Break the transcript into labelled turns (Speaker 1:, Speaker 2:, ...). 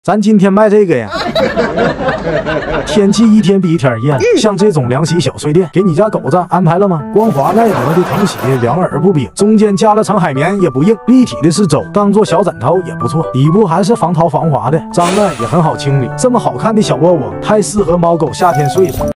Speaker 1: 咱今天卖这个呀。天气一天比一天热，像这种凉席小睡垫，给你家狗子安排了吗？光滑耐磨的藤席，凉而不冰，中间加了层海绵也不硬，立体的是轴，当做小枕头也不错。底部还是防潮防滑的，脏了也很好清理。这么好看的小窝窝，太适合猫狗夏天睡了。